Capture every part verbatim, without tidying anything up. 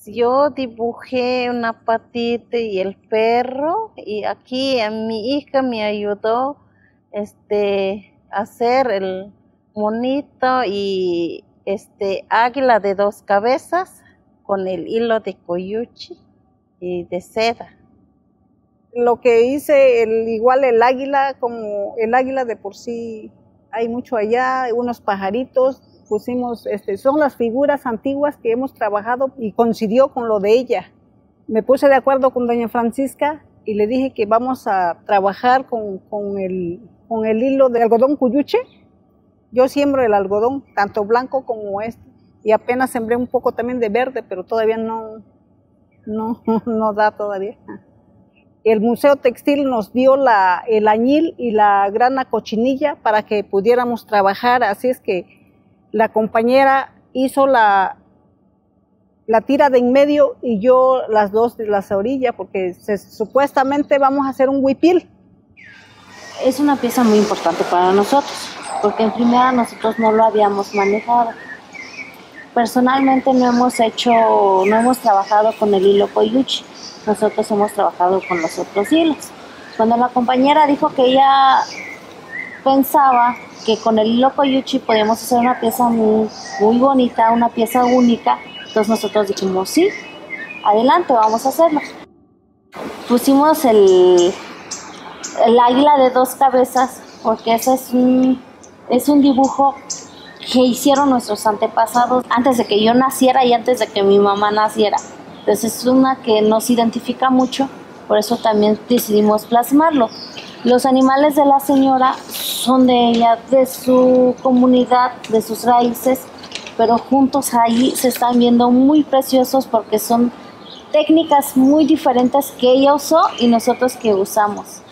Yo dibujé una patita y el perro, y aquí a mi hija me ayudó este, a hacer el monito y este águila de dos cabezas con el hilo de coyuchi y de seda. Lo que hice, el, igual el águila, como el águila de por sí hay mucho allá, unos pajaritos, pusimos, este, son las figuras antiguas que hemos trabajado y coincidió con lo de ella. Me puse de acuerdo con doña Francisca y le dije que vamos a trabajar con, con, el, con el hilo de algodón cuyuche. Yo siembro el algodón, tanto blanco como este, y apenas sembré un poco también de verde, pero todavía no, no, no da todavía. El Museo Textil nos dio la, el añil y la grana cochinilla para que pudiéramos trabajar, así es que la compañera hizo la, la tira de en medio y yo las dos de la orilla, porque se, supuestamente vamos a hacer un huipil. Es una pieza muy importante para nosotros, porque en primera nosotros no lo habíamos manejado. Personalmente no hemos hecho, no hemos trabajado con el hilo coyuchi, nosotros hemos trabajado con los otros hilos. Cuando la compañera dijo que ella pensaba que con el hilo coyuchi podíamos hacer una pieza muy, muy bonita, una pieza única, entonces nosotros dijimos sí, adelante, vamos a hacerlo. Pusimos el, el águila de dos cabezas porque ese es un, es un dibujo que hicieron nuestros antepasados antes de que yo naciera y antes de que mi mamá naciera. Entonces es una que nos identifica mucho, por eso también decidimos plasmarlo. Los animales de la señora son de ella, de su comunidad, de sus raíces, pero juntos ahí se están viendo muy preciosos porque son técnicas muy diferentes que ella usó y nosotros que usamos.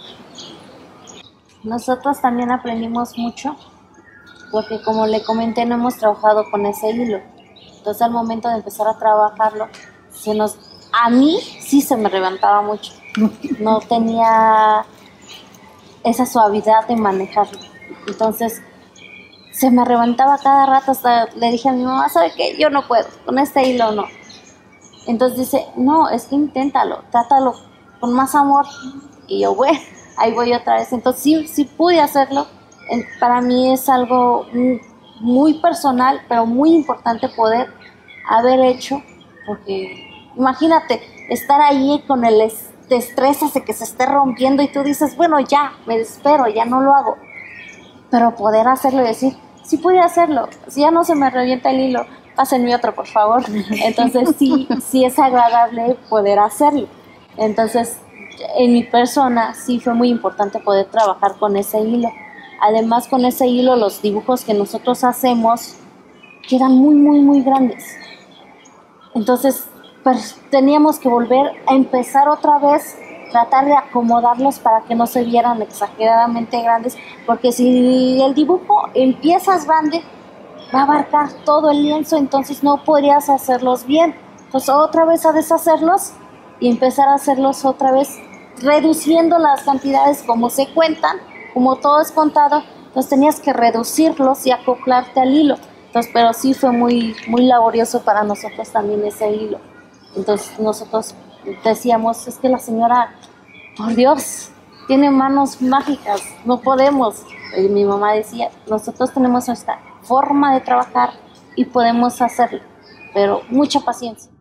Nosotros también aprendimos mucho porque, como le comenté, no hemos trabajado con ese hilo. Entonces al momento de empezar a trabajarlo, se nos, a mí sí se me levantaba mucho. No tenía esa suavidad de manejarlo. Entonces se me levantaba cada rato, hasta le dije a mi mamá, ¿sabe qué? Yo no puedo, con este hilo no. Entonces dice, no, es que inténtalo, trátalo con más amor. Y yo, bueno, ahí voy otra vez. Entonces sí, sí pude hacerlo. Para mí es algo muy personal, pero muy importante poder haber hecho, porque imagínate, estar ahí con el te estresas de que se esté rompiendo y tú dices, bueno, ya, me espero, ya no lo hago. Pero poder hacerlo y decir, sí pude hacerlo, si ya no se me revienta el hilo, pásenme otro, por favor. Entonces sí, sí es agradable poder hacerlo. Entonces, en mi persona sí fue muy importante poder trabajar con ese hilo. Además, con ese hilo, los dibujos que nosotros hacemos quedan muy, muy, muy grandes. Entonces, pues, teníamos que volver a empezar otra vez, tratar de acomodarlos para que no se vieran exageradamente grandes, porque si el dibujo empiezas grande, va a abarcar todo el lienzo, entonces no podrías hacerlos bien. Entonces, otra vez a deshacerlos y empezar a hacerlos otra vez, reduciendo las cantidades como se cuentan, como todo es contado, entonces tenías que reducirlos y acoplarte al hilo. Entonces, pero sí fue muy, muy laborioso para nosotros también ese hilo. Entonces nosotros decíamos, es que la señora, por Dios, tiene manos mágicas, no podemos. Y mi mamá decía, nosotros tenemos nuestra forma de trabajar y podemos hacerlo, pero mucha paciencia.